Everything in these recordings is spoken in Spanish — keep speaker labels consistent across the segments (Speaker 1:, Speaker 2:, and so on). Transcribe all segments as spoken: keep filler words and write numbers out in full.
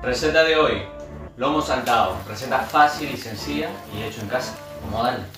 Speaker 1: Receta de hoy, lomo saltado. Receta fácil y sencilla y hecho en casa. Vamos a darle.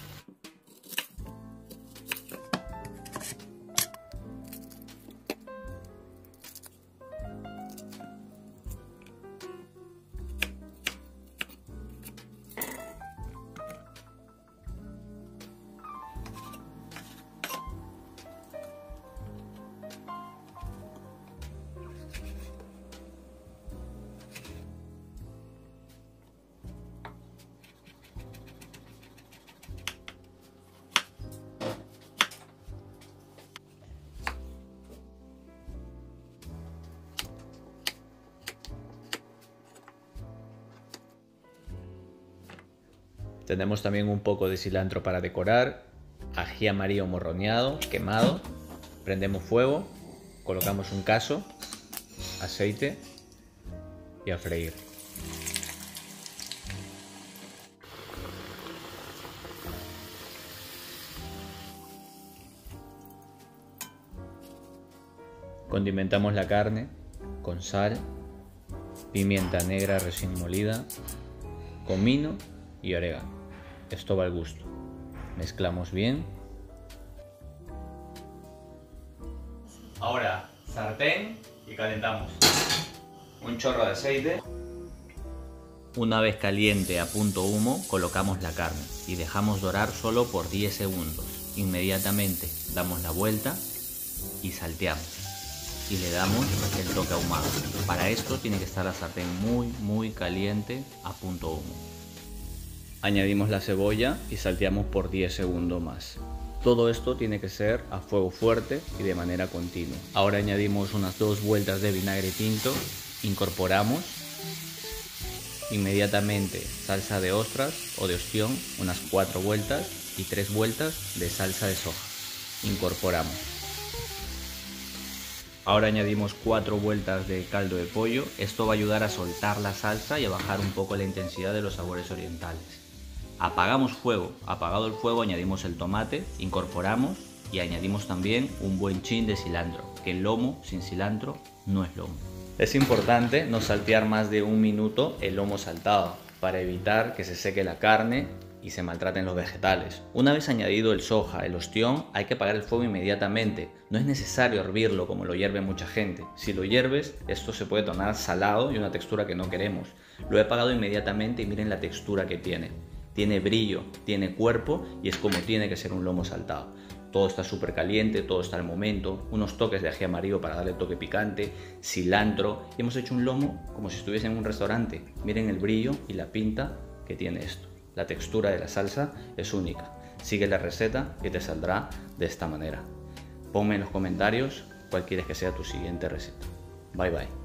Speaker 2: Tenemos también un poco de cilantro para decorar, ají amarillo morroneado, quemado. Prendemos fuego, colocamos un cazo, aceite y a freír. Condimentamos la carne con sal, pimienta negra recién molida, comino y orégano. Esto va al gusto. Mezclamos bien.
Speaker 1: Ahora, sartén y calentamos. Un chorro de aceite.
Speaker 2: Una vez caliente a punto humo, colocamos la carne y dejamos dorar solo por diez segundos. Inmediatamente damos la vuelta y salteamos. Y le damos el toque ahumado. Para esto tiene que estar la sartén muy muy caliente a punto humo. Añadimos la cebolla y salteamos por diez segundos más. Todo esto tiene que ser a fuego fuerte y de manera continua. Ahora añadimos unas dos vueltas de vinagre tinto, incorporamos. Inmediatamente salsa de ostras o de ostión, unas cuatro vueltas y tres vueltas de salsa de soja. Incorporamos. Ahora añadimos cuatro vueltas de caldo de pollo. Esto va a ayudar a soltar la salsa y a bajar un poco la intensidad de los sabores orientales. Apagamos fuego. Apagado el fuego añadimos el tomate, incorporamos y añadimos también un buen chin de cilantro, que el lomo sin cilantro no es lomo. Es importante no saltear más de un minuto el lomo saltado para evitar que se seque la carne y se maltraten los vegetales. Una vez añadido el soja, el ostión, hay que apagar el fuego inmediatamente. No es necesario hervirlo como lo hierve mucha gente. Si lo hierves, esto se puede tornar salado y una textura que no queremos. Lo he apagado inmediatamente y miren la textura que tiene. Tiene brillo, tiene cuerpo y es como tiene que ser un lomo saltado. Todo está súper caliente, todo está al momento, unos toques de ají amarillo para darle toque picante, cilantro, y hemos hecho un lomo como si estuviese en un restaurante. Miren el brillo y la pinta que tiene esto. La textura de la salsa es única. Sigue la receta y te saldrá de esta manera. Ponme en los comentarios cuál quieres que sea tu siguiente receta. Bye bye.